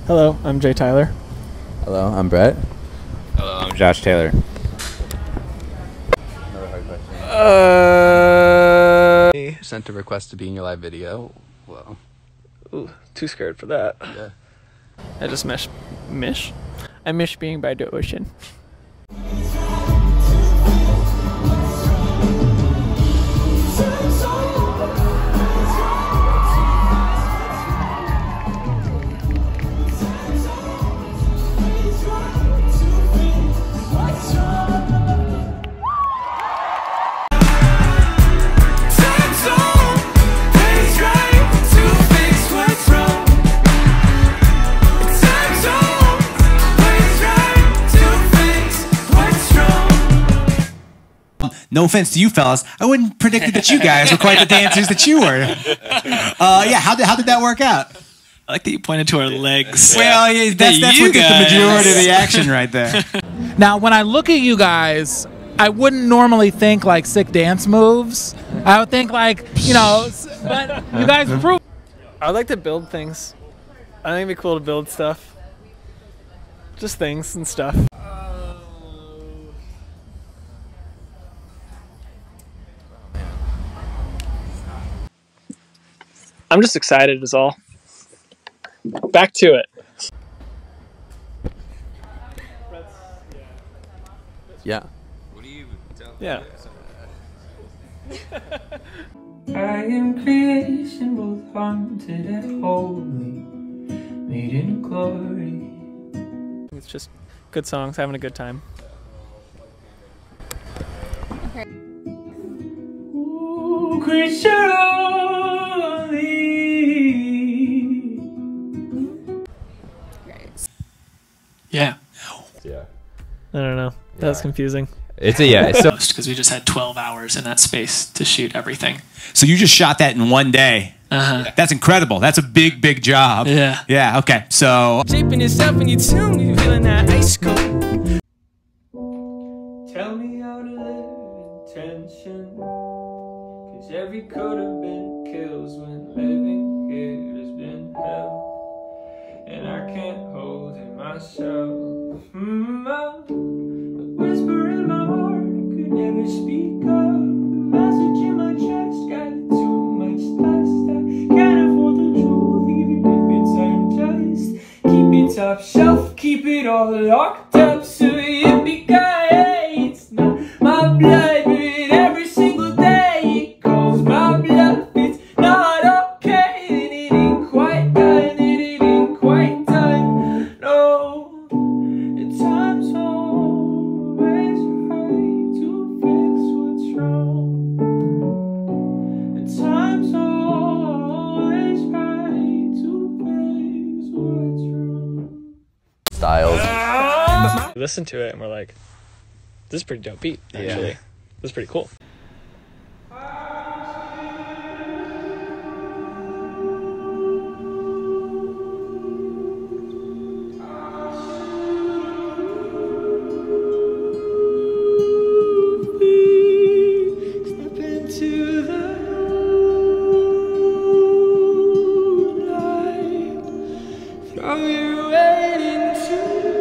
Hello, I'm Jay Tyler. Hello, I'm Brett. Hello, I'm Josh Taylor. Another hard question. Sent a request to be in your live video. Well, Ooh, too scared for that. yeah. I just miss being by the ocean. No offense to you fellas, I wouldn't predict that you guys were quite the dancers that you were. Yeah, how did that work out? I like that you pointed to our legs. Well, yeah, that's what gets the majority of the action right there. Now, when I look at you guys, I wouldn't normally think like sick dance moves. I would think like, you know, but you guys prove. I like to build things. I think it'd be cool to build stuff. Just things and stuff. I'm just excited is all. Back to it. Yeah. Yeah. I am creation, both haunted and holy, made in glory. It's just good songs, having a good time. Ooh, creature only. Yeah. Yeah. I don't know. That was confusing. It's a yeah. So Because we just had 12 hours in that space to shoot everything. So you just shot that in one day. Uh-huh. That's incredible. That's a big job. Yeah. Yeah, okay. So Shaping yourself and you tune me, feeling that ice cold. Tell me how to live in tension, 'cause every could have been kills when living here has been hell, and I can't hold it myself. The whisper in my heart could never speak up. The message in my chest got too much dust. I can't afford the truth even if it's unjust. Keep it top shelf, keep it all locked up, so yippee-ki-yay, it's not my blood, but every single day it calls my bluff. It's not okay, and it ain't quite done, and it ain't quite done, no. The time's always right to fix what's wrong. The time's always right to fix what's wrong. Styles. We listened to it and we're like, this is a pretty dope beat, actually. This is pretty cool. Step into the moonlight, throw your weight into.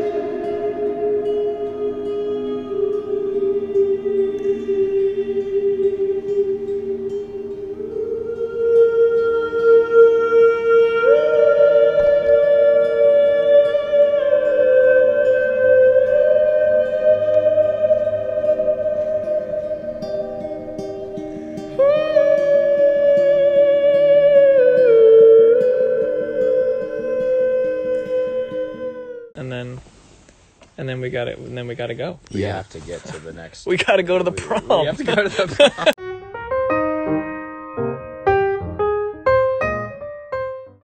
And then we got it. And then we gotta go. we have to get to the next. We gotta go to the prom. We have to go to the prom.